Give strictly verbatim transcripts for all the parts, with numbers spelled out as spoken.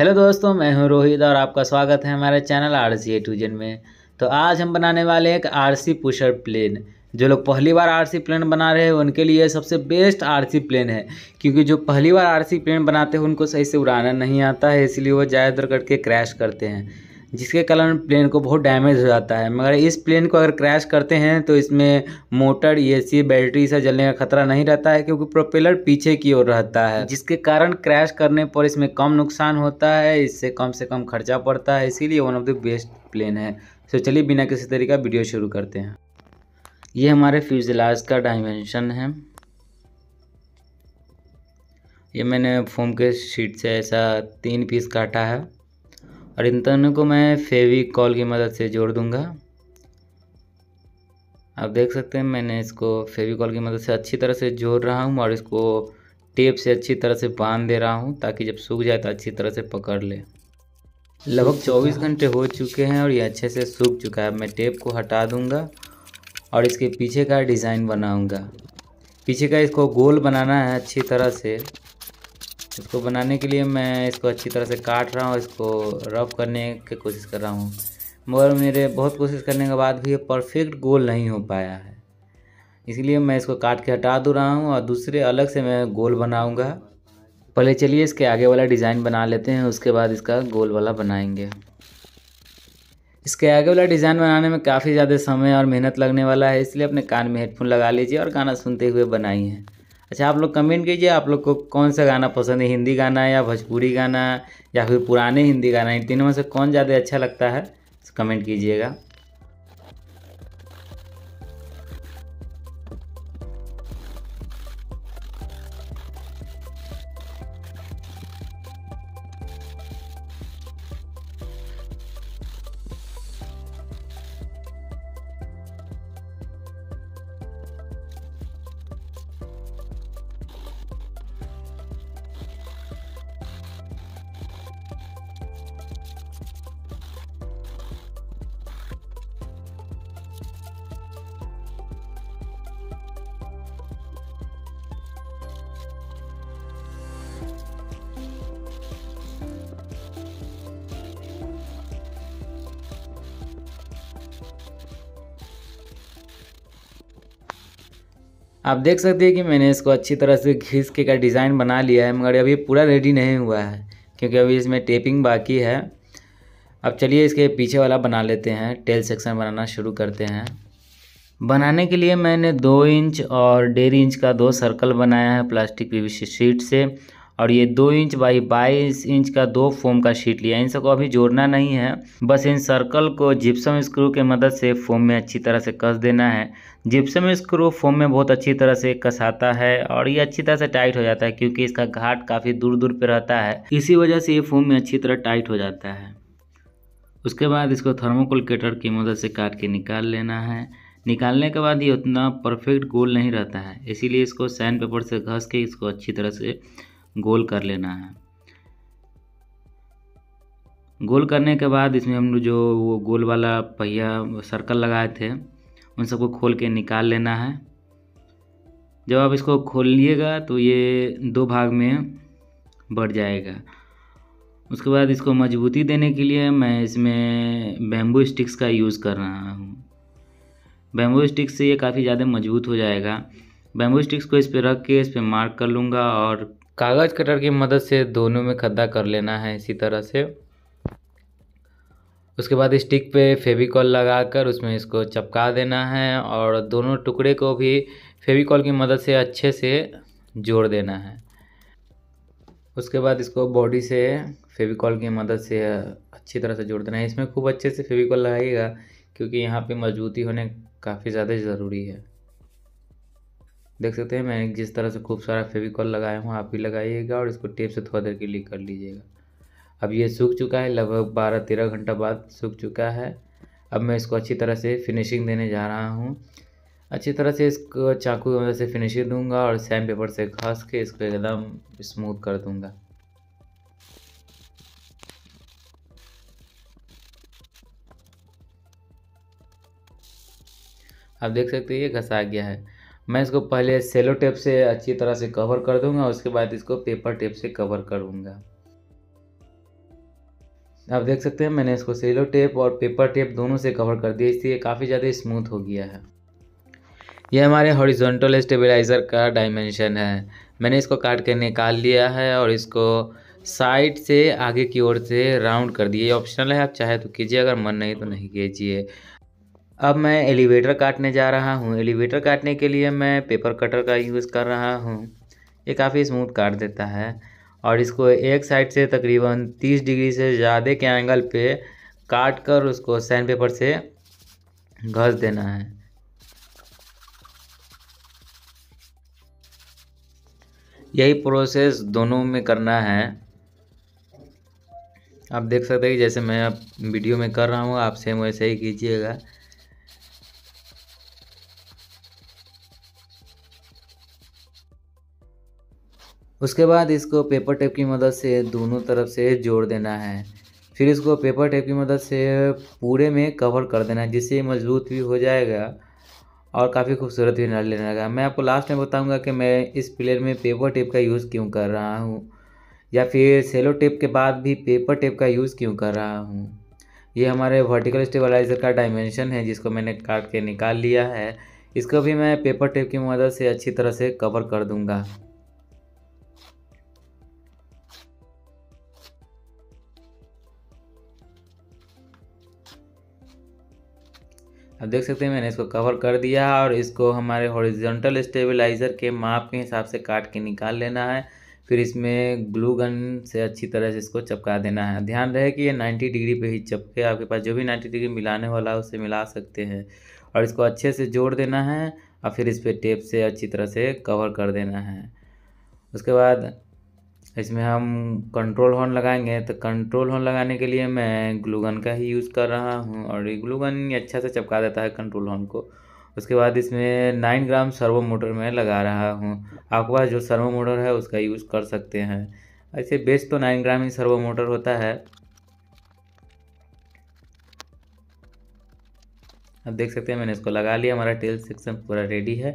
Hello दोस्तों, मैं हूं रोहित और आपका स्वागत है हमारे channel R C A to Z में। तो आज हम बनाने वाले हैं एक आर सी पुशर प्लेन। जो लोग पहली बार आर सी प्लेन बना रहे हैं उनके लिए सबसे बेस्ट आर सी प्लेन है, क्योंकि जो पहली बार आर सी प्लेन बनाते हैं उनको सही से उड़ाना नहीं आता है, इसलिए वो ज़्यादातर करके क्रैश करते हैं, जिसके कारण प्लेन को बहुत डैमेज हो जाता है। मगर इस प्लेन को अगर क्रैश करते हैं तो इसमें मोटर, एसी, बैटरी से जलने का खतरा नहीं रहता है, क्योंकि प्रोपेलर पीछे की ओर रहता है, जिसके कारण क्रैश करने पर इसमें कम नुकसान होता है, इससे कम से कम खर्चा पड़ता है, इसीलिए one of the best plan है। तो चलिए बिना किसी तरीका वीडियो शुरू करते हैं। ये हमारे फ्यूजलाज का डायमेंशन है। ये मैंने फोम के शीट से ऐसा तीन पीस काटा है और इन दोनों को मैं फेविकॉल की मदद से जोड़ दूंगा। आप देख सकते हैं मैंने इसको फेविकॉल की मदद से अच्छी तरह से जोड़ रहा हूँ और इसको टेप से अच्छी तरह से बांध दे रहा हूँ, ताकि जब सूख जाए तो अच्छी तरह से पकड़ ले। लगभग चौबीस घंटे हो चुके हैं और ये अच्छे से सूख चुका है। मैं टेप को हटा दूंगा और इसके पीछे का डिज़ाइन बनाऊंगा। पीछे का इसको गोल बनाना है अच्छी तरह से। इसको बनाने के लिए मैं इसको अच्छी तरह से काट रहा हूँ, इसको रफ करने की कोशिश कर रहा हूँ, मगर मेरे बहुत कोशिश करने के बाद भी ये परफेक्ट गोल नहीं हो पाया है, इसलिए मैं इसको काट के हटा दे रहा हूँ और दूसरे अलग से मैं गोल बनाऊँगा। पहले चलिए इसके आगे वाला डिज़ाइन बना लेते हैं, उसके बाद इसका गोल वाला बनाएंगे। इसके आगे वाला डिज़ाइन बनाने में काफ़ी ज़्यादा समय और मेहनत लगने वाला है, इसलिए अपने कान में हेडफोन लगा लीजिए और गाना सुनते हुए बनाई है। अच्छा, आप लोग कमेंट कीजिए आप लोग को कौन सा गाना पसंद है, हिंदी गाना या भोजपुरी गाना या फिर पुराने हिंदी गाना, इन तीनों में से कौन ज़्यादा अच्छा लगता है कमेंट कीजिएगा। आप देख सकते हैं कि मैंने इसको अच्छी तरह से घिस के का डिज़ाइन बना लिया है, मगर अभी पूरा रेडी नहीं हुआ है, क्योंकि अभी इसमें टेपिंग बाकी है। अब चलिए इसके पीछे वाला बना लेते हैं, टेल सेक्शन बनाना शुरू करते हैं। बनाने के लिए मैंने दो इंच और डेढ़ इंच का दो सर्कल बनाया है प्लास्टिक पीवीसी शीट से, और ये दो इंच बाई बाईस इंच का दो फोम का शीट लिया। इन सबको अभी जोड़ना नहीं है, बस इन सर्कल को जिप्सम स्क्रू के मदद से फोम में अच्छी तरह से कस देना है। जिप्सम स्क्रू फोम में बहुत अच्छी तरह से कसाता है और ये अच्छी तरह से टाइट हो जाता है, क्योंकि इसका घाट काफ़ी दूर दूर पे रहता है, इसी वजह से ये फोम में अच्छी तरह टाइट हो जाता है। उसके बाद इसको थर्मोकोल कटर की मदद से काट के निकाल लेना है। निकालने के बाद ये उतना परफेक्ट गोल नहीं रहता है, इसीलिए इसको सैंड पेपर से घस के इसको अच्छी तरह से गोल कर लेना है। गोल करने के बाद इसमें हम जो वो गोल वाला पहिया सर्कल लगाए थे उन सबको खोल के निकाल लेना है। जब आप इसको खोलिएगा तो ये दो भाग में बढ़ जाएगा। उसके बाद इसको मजबूती देने के लिए मैं इसमें बैम्बू स्टिक्स का यूज़ कर रहा हूँ। बैम्बू स्टिक्स से ये काफ़ी ज़्यादा मजबूत हो जाएगा। बैम्बू स्टिक्स को इस पर रख के इस पर मार्क कर लूँगा और कागज़ कटर की मदद से दोनों में खड्डा कर लेना है इसी तरह से। उसके बाद स्टिक पे फेविकॉल लगाकर उसमें इसको चिपका देना है और दोनों टुकड़े को भी फेविकॉल की मदद से अच्छे से जोड़ देना है। उसके बाद इसको बॉडी से फेविकॉल की मदद से अच्छी तरह से जोड़ देना है। इसमें खूब अच्छे से फेविकॉल लगाइएगा, क्योंकि यहाँ पे मजबूती होने काफ़ी ज़्यादा ज़रूरी है। देख सकते हैं मैं जिस तरह से खूब सारा फेविकॉल लगाया हूँ, आप भी लगाइएगा और इसको टेप से थोड़ा देर के लिए कर लीजिएगा। अब ये सूख चुका है, लगभग बारह तेरह घंटा बाद सूख चुका है। अब मैं इसको अच्छी तरह से फिनिशिंग देने जा रहा हूँ। अच्छी तरह से इसको चाकू की मदद से फिनिशिंग दूंगा और सैंड पेपर से घस के इसको एकदम स्मूथ कर दूंगा। आप देख सकते हैं ये घसा गया है। मैं इसको पहले सेलो टेप से अच्छी तरह से कवर कर दूंगा, उसके बाद इसको पेपर टेप से कवर करूंगा। आप देख सकते हैं मैंने इसको सेलो टेप और पेपर टेप दोनों से कवर कर दिया, इसलिए काफ़ी ज़्यादा स्मूथ हो गया है। ये हमारे हॉरिजॉन्टल स्टेबलाइज़र का डायमेंशन है। मैंने इसको काट के निकाल लिया है और इसको साइड से आगे की ओर से राउंड कर दिए। ये ऑप्शनल है, आप चाहे तो कीजिए, अगर मन नहीं तो नहीं कीजिए। अब मैं एलिवेटर काटने जा रहा हूँ। एलिवेटर काटने के लिए मैं पेपर कटर का यूज़ कर रहा हूँ। ये काफ़ी स्मूथ काट देता है और इसको एक साइड से तकरीबन तीस डिग्री से ज़्यादा के एंगल पे काट कर उसको सैंड पेपर से घस देना है। यही प्रोसेस दोनों में करना है। आप देख सकते हैं कि जैसे मैं अब वीडियो में कर रहा हूँ, आप सेम वैसे ही कीजिएगा। उसके बाद इसको पेपर टेप की मदद से दोनों तरफ से जोड़ देना है। फिर इसको पेपर टेप की मदद से पूरे में कवर कर देना है, जिससे मजबूत भी हो जाएगा और काफ़ी खूबसूरत भी नज़र लेने लगा। मैं आपको लास्ट में बताऊंगा कि मैं इस प्लेयर में पेपर टेप का यूज़ क्यों कर रहा हूँ, या फिर सेलो टेप के बाद भी पेपर टेप का यूज़ क्यों कर रहा हूँ। ये हमारे वर्टिकल स्टेबलाइज़र का डायमेंशन है, जिसको मैंने काट के निकाल लिया है। इसको भी मैं पेपर टेप की मदद से अच्छी तरह से कवर कर दूँगा। अब देख सकते हैं मैंने इसको कवर कर दिया है और इसको हमारे हॉरिजॉन्टल स्टेबलाइज़र के माप के हिसाब से काट के निकाल लेना है। फिर इसमें ग्लू गन से अच्छी तरह से इसको चिपका देना है। ध्यान रहे कि ये नब्बे डिग्री पे ही चिपके। आपके पास जो भी नब्बे डिग्री मिलाने वाला है उससे मिला सकते हैं और इसको अच्छे से जोड़ देना है और फिर इस पर टेप से अच्छी तरह से कवर कर देना है। उसके बाद इसमें हम कंट्रोल हॉर्न लगाएंगे, तो कंट्रोल हॉर्न लगाने के लिए मैं ग्लू गन का ही यूज़ कर रहा हूँ और ये ग्लू गन ये अच्छा से चिपका देता है कंट्रोल हॉर्न को। उसके बाद इसमें नाइन ग्राम सर्वो मोटर में लगा रहा हूँ। आपके पास जो सर्वो मोटर है उसका यूज़ कर सकते हैं। ऐसे बेस्ट तो नाइन ग्राम ही सर्वो मोटर होता है। अब देख सकते हैं मैंने इसको लगा लिया, हमारा टेल सेक्शन पूरा रेडी है।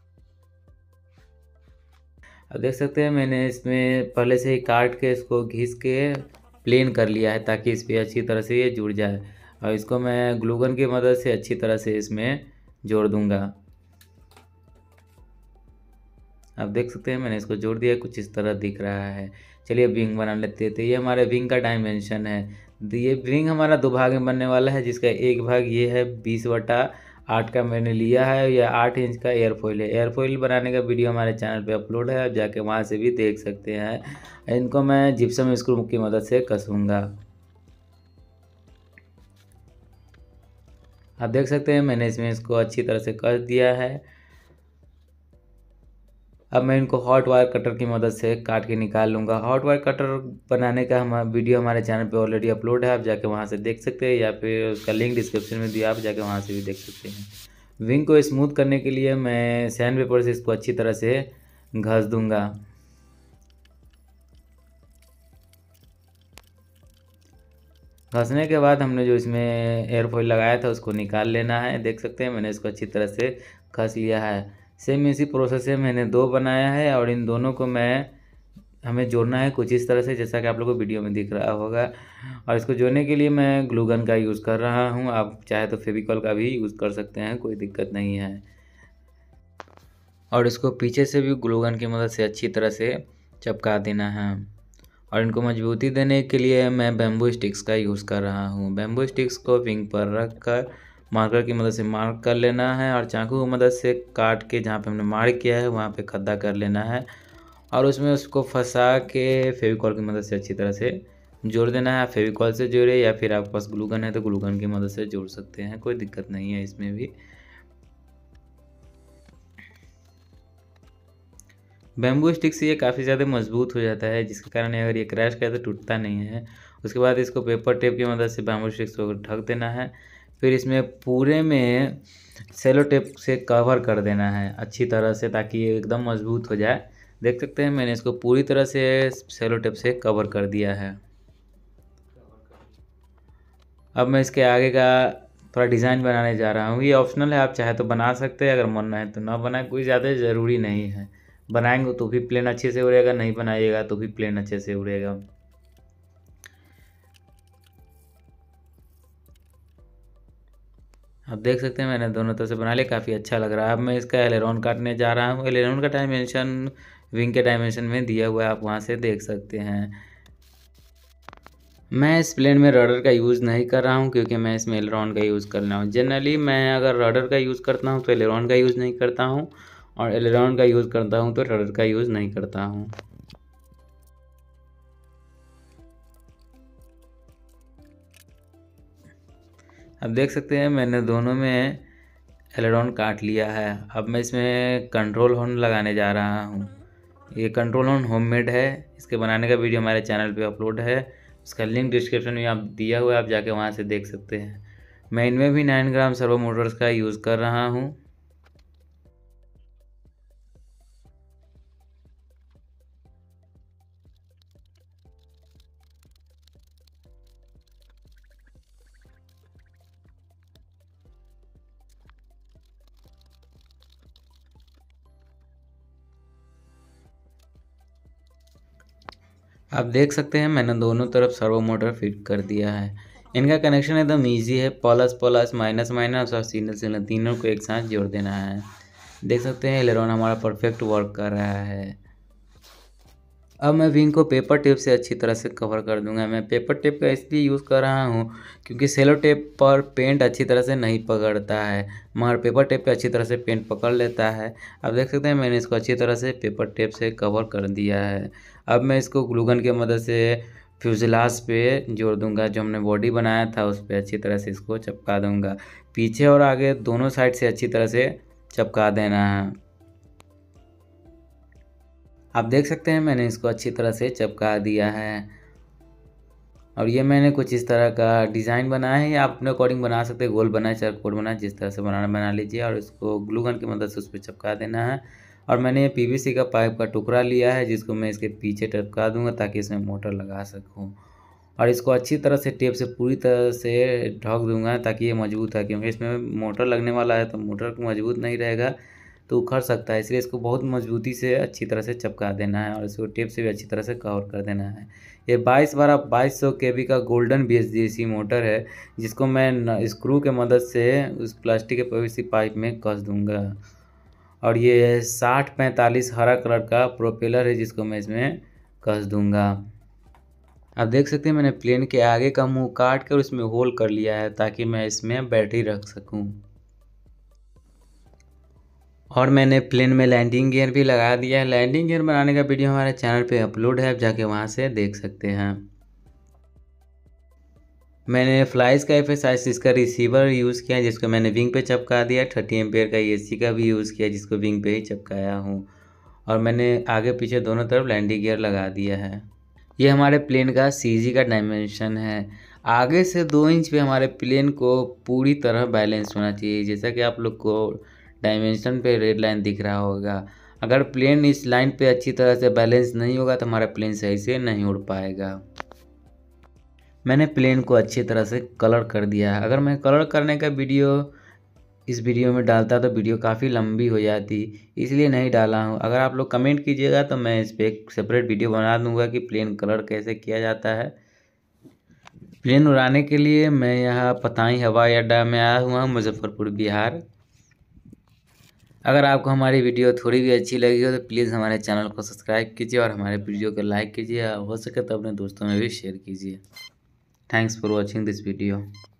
अब देख सकते हैं मैंने इसमें पहले से ही काट के इसको घिस के प्लेन कर लिया है, ताकि इस पर अच्छी तरह से ये जुड़ जाए और इसको मैं ग्लू गन की मदद से अच्छी तरह से इसमें जोड़ दूंगा। आप देख सकते हैं मैंने इसको जोड़ दिया, कुछ इस तरह दिख रहा है। चलिए विंग बना लेते हैं। तो ये हमारे विंग का डायमेंशन है। ये विंग हमारा दो भाग में बनने वाला है, जिसका एक भाग ये है बीस बटा आठ का मैंने लिया है। यह आठ इंच का एयरफॉइल है। एयरफॉइल बनाने का वीडियो हमारे चैनल पे अपलोड है, आप जाके वहाँ से भी देख सकते हैं। इनको मैं जिप्सम स्क्रू की मदद से कसूँगा। आप देख सकते हैं मैंने इसमें इसको अच्छी तरह से कस दिया है। अब मैं इनको हॉट वायर कटर की मदद से काट के निकाल लूँगा। हॉट वायर कटर बनाने का हम वीडियो हमारे चैनल पे ऑलरेडी अपलोड है, आप जाके वहाँ से देख सकते हैं, या फिर उसका लिंक डिस्क्रिप्शन में दिया, आप जाके वहाँ से भी देख सकते हैं। विंग को स्मूथ करने के लिए मैं सैंड पेपर से इसको अच्छी तरह से घस दूँगा। घसने के बाद हमने जो इसमें एयरफॉइल लगाया था उसको निकाल लेना है। देख सकते हैं मैंने इसको अच्छी तरह से घस लिया है। सेम इसी प्रोसेस से मैंने दो बनाया है और इन दोनों को मैं हमें जोड़ना है कुछ इस तरह से, जैसा कि आप लोगों को वीडियो में दिख रहा होगा। और इसको जोड़ने के लिए मैं ग्लू गन का यूज़ कर रहा हूँ। आप चाहे तो फेविकॉल का भी यूज़ कर सकते हैं, कोई दिक्कत नहीं है। और इसको पीछे से भी ग्लू गन की मदद से अच्छी तरह से चिपका देना है। और इनको मजबूती देने के लिए मैं बैम्बू स्टिक्स का यूज़ कर रहा हूँ। बैम्बू स्टिक्स को विंग पर रख कर मार्कर की मदद से मार्क कर लेना है और चाकू की मदद से काट के जहाँ पे हमने मार्क किया है वहाँ पे खड्डा कर लेना है और उसमें उसको फंसा के फेविकॉल की मदद से अच्छी तरह से जोड़ देना है। फेविकॉल से जोड़े या फिर आपके पास ग्लू गन है तो ग्लू गन की मदद से जोड़ सकते हैं, कोई दिक्कत नहीं है इसमें भी। बैम्बू स्टिक से ये काफ़ी ज़्यादा मजबूत हो जाता है, जिसके कारण अगर ये क्रैश करे तो टूटता नहीं है। उसके बाद इसको पेपर टेप की मदद से बैम्बू स्टिक्स को ढक देना है। फिर इसमें पूरे में सेलो टेप से कवर कर देना है अच्छी तरह से, ताकि ये एकदम मजबूत हो जाए। देख सकते हैं मैंने इसको पूरी तरह से सेलो टेप से कवर कर दिया है। अब मैं इसके आगे का थोड़ा डिज़ाइन बनाने जा रहा हूँ। ये ऑप्शनल है, आप चाहे तो बना सकते हैं, अगर मन है तो ना बनाए, कोई ज़्यादा ज़रूरी नहीं है। बनाएंगे तो भी प्लेन अच्छे से उड़ेगा, नहीं बनाइएगा तो भी प्लेन अच्छे से उड़ेगा। आप देख सकते हैं मैंने दोनों तरफ से बना लिया, काफ़ी अच्छा लग रहा है। अब मैं इसका एलेरॉन काटने जा रहा हूँ। एलेरॉन का डायमेंशन विंग के डायमेंशन में दिया हुआ है, आप वहाँ से देख सकते हैं। मैं इस प्लेन में रडर का यूज़ नहीं कर रहा हूँ क्योंकि मैं इसमें एलेरॉन का यूज़ कर रहा हूँ। जनरली मैं अगर रडर का यूज़ करता हूँ तो एलेरॉन का यूज़ नहीं करता हूँ, और एलेरॉन का यूज़ करता हूँ तो रडर का यूज़ नहीं करता हूँ। अब देख सकते हैं मैंने दोनों में एलेरॉन काट लिया है। अब मैं इसमें कंट्रोल हॉर्न लगाने जा रहा हूँ। ये कंट्रोल हॉर्न होममेड है, इसके बनाने का वीडियो हमारे चैनल पे अपलोड है, उसका लिंक डिस्क्रिप्शन में आप दिया हुआ है, आप जाके वहाँ से देख सकते हैं। मैं इनमें भी नाइन ग्राम सर्वो मोटर्स का यूज़ कर रहा हूँ। आप देख सकते हैं मैंने दोनों तरफ सर्वो मोटर फिट कर दिया है। इनका कनेक्शन एकदम इजी है, प्लस प्लस माइनस माइनस और सिग्नल सिग्नल तीनों को एक साथ जोड़ देना है। देख सकते हैं एलेरॉन हमारा परफेक्ट वर्क कर रहा है। अब मैं विंग को पेपर टेप से अच्छी तरह से कवर कर दूंगा। मैं पेपर टेप का इसलिए यूज़ कर रहा हूँ क्योंकि सेलो टेप पर पेंट अच्छी तरह से नहीं पकड़ता है, मगर पेपर टेप पे अच्छी तरह से पेंट पकड़ लेता है। अब देख सकते हैं मैंने इसको अच्छी तरह से पेपर टेप से कवर कर दिया है। अब मैं इसको ग्लूगन की मदद से फ्यूजलाज पे जोड़ दूंगा, जो हमने बॉडी बनाया था उस पर अच्छी तरह से इसको चिपका दूंगा। पीछे और आगे दोनों साइड से अच्छी तरह से चिपका देना है। आप देख सकते हैं मैंने इसको अच्छी तरह से चिपका दिया है, और ये मैंने कुछ इस तरह का डिज़ाइन बनाया है। या आप अपने अकॉर्डिंग बना सकते हैं, गोल बनाए चरकोट बनाए, जिस तरह से बनाना बना लीजिए, और इसको ग्लू गन की मदद से उस पर चिपका देना है। और मैंने ये पीवीसी का पाइप का टुकड़ा लिया है जिसको मैं इसके पीछे चिपका दूंगा ताकि इसमें मोटर लगा सकूं, और इसको अच्छी तरह से टेप से पूरी तरह से ढक दूंगा ताकि ये मजबूत है, क्योंकि इसमें मोटर लगने वाला है तो मोटर मजबूत नहीं रहेगा तो उखड़ सकता है। इसलिए इसको बहुत मजबूती से अच्छी तरह से चिपका देना है और इसको टेप से भी अच्छी तरह से कवर कर देना है। ये बाईस बारह बाईस सौ के वी का golden B S D A C motor है, जिसको मैं स्क्रू के मदद से उस प्लास्टिक के पीवीसी पाइप में कस दूंगा। और ये साठ पैंतालीस हरा कलर का प्रोपेलर है जिसको मैं इसमें कस दूंगा। आप देख सकते हैं मैंने प्लेन के आगे का मुंह काट कर उसमें होल कर लिया है ताकि मैं इसमें बैटरी रख सकूं। और मैंने प्लेन में लैंडिंग गियर भी लगा दिया है। लैंडिंग गियर बनाने का वीडियो हमारे चैनल पे अपलोड है, आप जाके वहाँ से देख सकते हैं। मैंने फ्लाइज का एफ एस आई सी इसका रिसीवर यूज़ किया जिसको मैंने विंग पे चिपका दिया। थर्टी एम्पेयर का ए सी का भी यूज़ किया जिसको विंग पे ही चिपकाया हूँ। और मैंने आगे पीछे दोनों तरफ लैंडिंग गियर लगा दिया है। ये हमारे प्लेन का सी जी का डायमेंशन है। आगे से दो इंच पे हमारे प्लेन को पूरी तरह बैलेंस होना चाहिए, जैसा कि आप लोग को डायमेंशन पे रेड लाइन दिख रहा होगा। अगर प्लेन इस लाइन पे अच्छी तरह से बैलेंस नहीं होगा तो हमारा प्लेन सही से नहीं उड़ पाएगा। मैंने प्लेन को अच्छी तरह से कलर कर दिया है। अगर मैं कलर करने का वीडियो इस वीडियो में डालता तो वीडियो काफ़ी लंबी हो जाती, इसलिए नहीं डाला हूँ। अगर आप लोग कमेंट कीजिएगा तो मैं इस पर एक सेपरेट वीडियो बना दूंगा कि प्लेन कलर कैसे किया जाता है। प्लेन उड़ाने के लिए मैं यहाँ पताई हवाई अड्डा में आया हुआ हूँ, मुजफ्फरपुर बिहार। अगर आपको हमारी वीडियो थोड़ी भी अच्छी लगी हो तो प्लीज़ हमारे चैनल को सब्सक्राइब कीजिए और हमारे वीडियो को लाइक कीजिए, हो सके तो अपने दोस्तों में भी शेयर कीजिए। Thanks for watching this video.